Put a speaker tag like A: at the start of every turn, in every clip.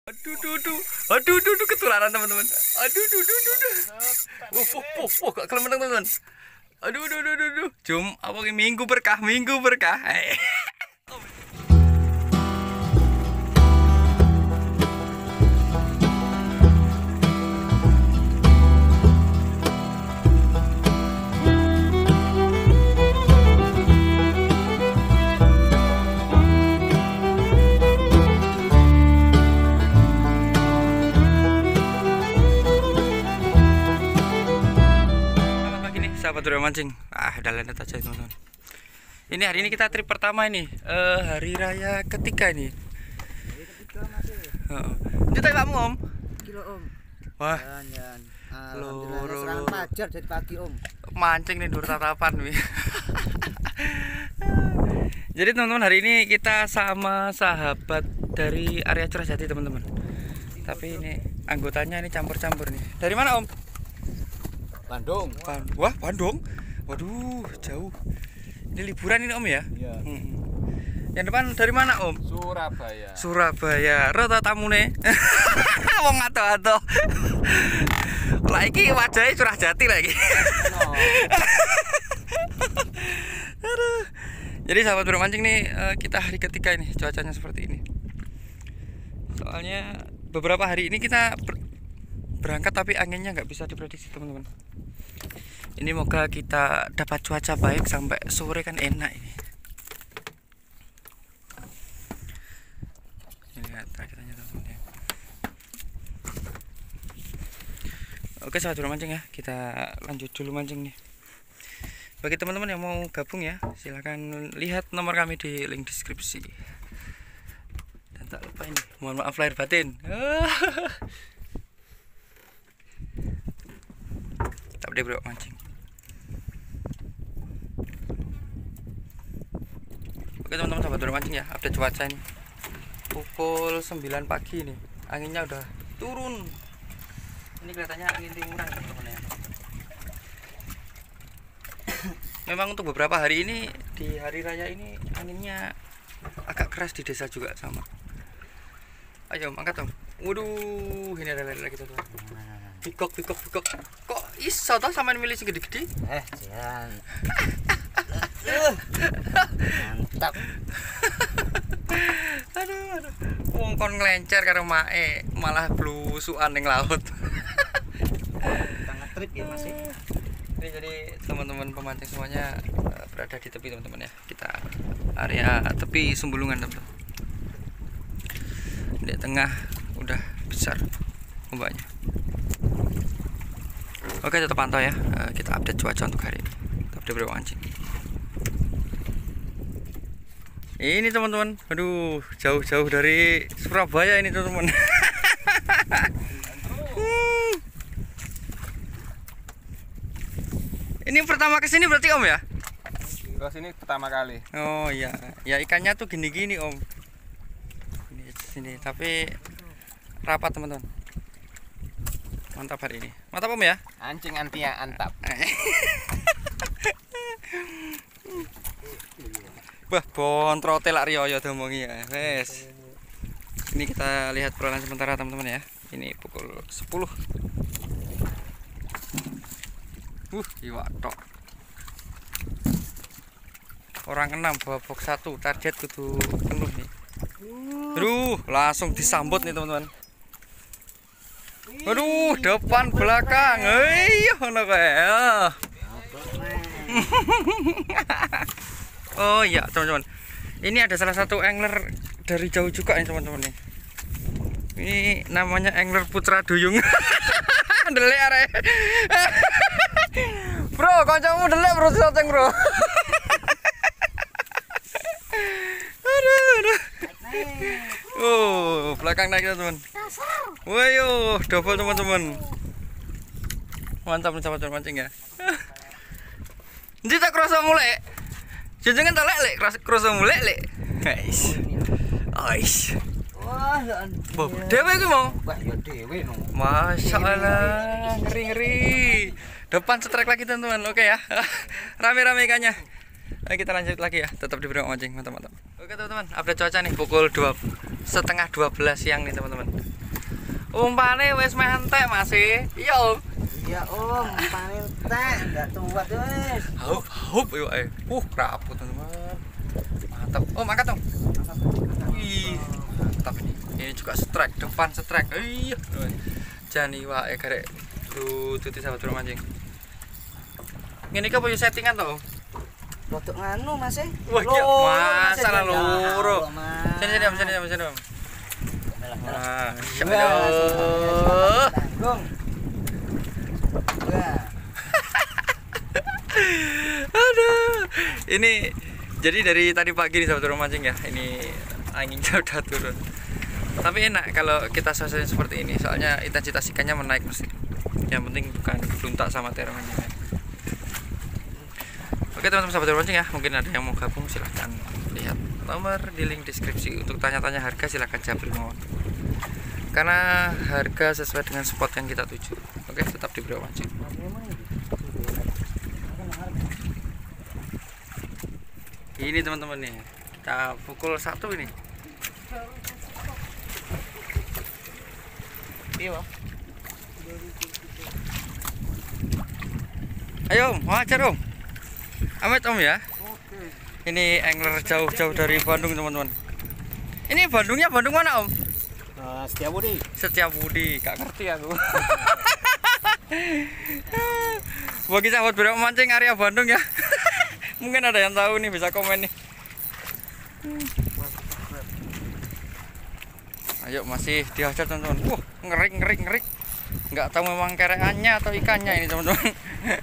A: Aduh, ketularan teman-teman. Aduh, gak kelemen teman-teman. Aduh. Jom, apa ini minggu berkah. Sahabat Dura Mancing, udah lanjut aja teman-teman. Ini hari ini kita trip pertama ini, hari raya ketiga ini. Itu kamu Om?
B: Kilo Om.
A: Wah.
B: Jangan. Alhamdulillah serangan pajar dari pagi Om.
A: Mancing nih dur tatapan nih. Jadi teman-teman hari ini kita sama sahabat dari area Curah Jati teman-teman. Tapi ini anggotanya ini campur-campur nih. Dari mana Om?
B: Bandung.
A: Wah, Bandung. Waduh, jauh. Ini liburan ini Om ya?
B: Iya.
A: Yang depan dari mana Om? Surabaya. Rata tamune. Wong ato-ato. Lah iki wajahnya Curah Jati lagi. No. Aduh. Jadi sahabat bermancing nih, kita hari ketiga ini cuacanya seperti ini. Soalnya beberapa hari ini kita berangkat tapi anginnya nggak bisa diprediksi teman-teman. Ini moga kita dapat cuaca baik sampai sore kan enak ini. Ini lihat rakitannya teman-teman. Oke sahabat mancing ya, kita lanjut dulu mancing nih. Bagi teman-teman yang mau gabung ya, silahkan lihat nomor kami di link deskripsi. Dan tak lupa ini, mohon maaf lahir batin. Tak boleh berbuat mancing. Oke teman-teman sahabat bermancing ya, update cuaca ini. Pukul 9 pagi nih, anginnya udah turun. Ini kelihatannya angin timuran teman-teman ya. Memang untuk beberapa hari ini di hari raya ini anginnya agak keras di desa juga sama. Ayo angkat Om. Waduh, ini ada lagi teman-teman. Pikok. Kok iso toh sampean milih sing gede-gede?
B: Jangan. Mantap.
A: Aduh. Wong kon nglencer karo mae, malah blusukan ning laut.
B: Sangat trip ya Mas.
A: Ini jadi teman-teman pemancing semuanya berada di tepi teman-teman ya. Kita area tepi Sumbulungan teman-teman. Di tengah udah besar ombaknya. Oke tetap pantau ya, kita update cuaca untuk hari ini. Tetap di bermancing. Ini teman-teman, aduh jauh-jauh dari Surabaya ini teman-teman. Ini pertama kesini berarti Om ya?
C: Kesini pertama kali.
A: Oh iya, ya ikannya tuh gini-gini Om. Ini sini, tapi rapat teman-teman. Mantap hari ini. Mantap Om ya?
C: Anjing antia antap.
A: Wah, bontrol telak riyo domongi ya. Wes. Ini kita lihat perolehan sementara teman-teman ya. Ini pukul 10. Iwak tok. Orang 6 bawa box 1, target kudu penuh nih. Aduh, langsung disambut nih teman-teman. Aduh, depan belakang. Ngono kae. Oh iya, teman-teman. Ini ada salah satu angler dari jauh juga nih, teman-teman nih. Ini namanya angler Putra Duyung. Delek arek. Bro, kancamu delek bro soteng, Bro. Aduh. Oh, belakang naik teman-teman. Wayo, double teman-teman. Mantap nih sahabat mancing ya. Nanti tak kerasa mulai. Jenengan tak lek kerasa mulai lek. Guys.
B: Wah, ya
A: Dewe ku mau.
B: Wah, ya dewe no.
A: Masya Allah, ngeri. Depan setrek lagi teman-teman. Oke ya. Rame-rame ikannya. Ayo kita lanjut lagi ya. Tetap di Bro Mancing, mantap-mantap. Oke teman-teman, update cuaca nih pukul 11:30 siang nih teman-teman. Umpane wis meh entek masih. Iya, Om.
B: Iya om, panen teh, nggak tua wes.
A: Haup yo keraput teman-teman. Mantap. Om, angkat Om. Wih, mantap ini. Ini juga strike, depan strike. Iya. Jani wae karek tuti sahabat bermancing. Ngene iki apa yo settingan to, Om?
B: Rodok nganu mas e.
A: Wah, iya, masalah loro.
B: Sini
A: Sini, Om. Wah,
B: Gong. Wah.
A: Aduh. Ini jadi dari tadi pagi nih sahabat bermancing ya. Ini anginnya udah turun. Tapi enak kalau kita suasana seperti ini, soalnya intensitas ikannya menaik mesti. Yang penting bukan luntak sama terongannya. Oke teman-teman sahabat bermancing ya, mungkin ada yang mau gabung silahkan lihat nomor di link deskripsi. Untuk tanya-tanya harga silahkan japri mawon. Karena harga sesuai dengan spot yang kita tuju. Oke, tetap di bermancing. Ini teman-teman nih, kita pukul 1 ini. Iya, ayo Om, wajar Om. Amit Om ya. Ini angler jauh-jauh dari Bandung teman-teman. Ini Bandungnya Bandung mana Om?
B: Setiabudi.
A: Setiabudi, gak ngerti aku. Bagi sahabat bermancing area Bandung ya. Mungkin ada yang tahu nih, bisa komen nih. Ayo masih dihajar teman-teman. Wah, ngerik. Nggak tahu memang kereannya atau ikannya ini teman-teman.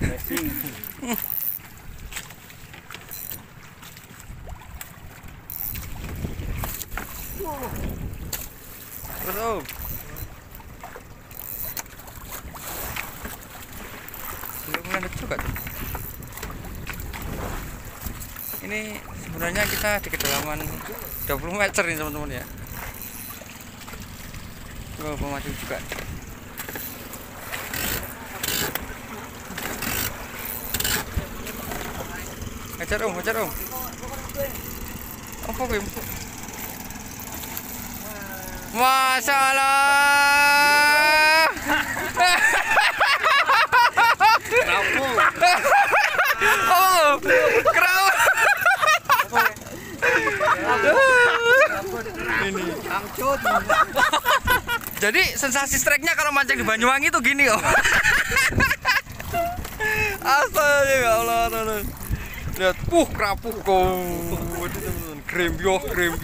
A: Terus Om. Belum lanjut juga tuh. Ini sebenarnya kita di kedalaman 20 meter nih teman-teman ya. Oh, pemacu juga. Hajar Om. Apa gue? Masya Allah.
C: Kerapu.
A: Oh, kerapu. Ini
B: Angcut.
A: jadi sensasi strike-nya kalau mancing di Banyuwangi tuh gini Om. Astaga ya Allah, teman-teman. Lihat, kerapu kok. Grembyoh.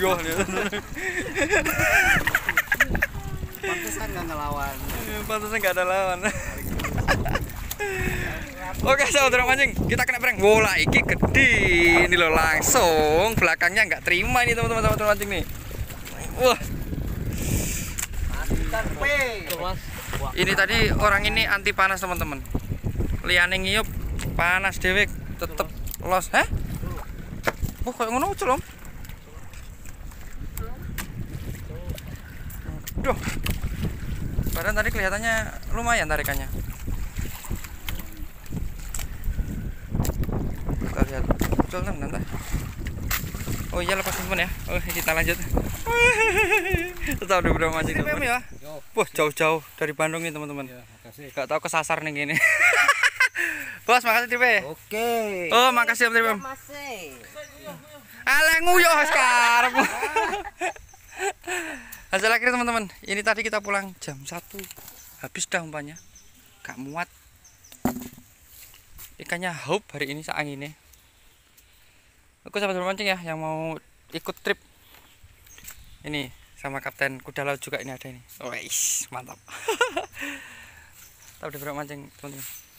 B: Pantesan nggak ngelawan.
A: Pantesan nggak ada lawan. Oke, sahabat bermancing, kita kena prank. Bola iki gede. Ini loh langsung belakangnya nggak terima ini teman-teman sahabat bermancing nih. Wah. Ini tadi orang ini anti panas teman-teman. Liyane ngiyup panas dewek tetep los. Hah? Oh, kayak ngono ucul Om. Duh. Padahal tadi kelihatannya lumayan tarikannya. Kita lihat. Ucul teman-teman. Oh iya, lepas teman ya. Oh, kita lanjut. Tetap di berapa mancing teman ya. Wah, jauh-jauh dari Bandung nih teman-teman. Gak tahu kesasar nih gini. Bos, makasih Tripe.
B: Oke.
A: Oh, makasih Om Tripe.
B: Masih.
A: Alah nguyuh sekarang. Hasil akhir teman-teman. Ini tadi kita pulang jam 1. Habis dah umpannya. Gak muat. Ikannya haup hari ini saanginnya. Aku sahabat bermancing ya yang mau ikut trip. Ini sama kapten kuda laut juga ini ada ini. Wes, mantap. Tahu di bermancing teman-teman.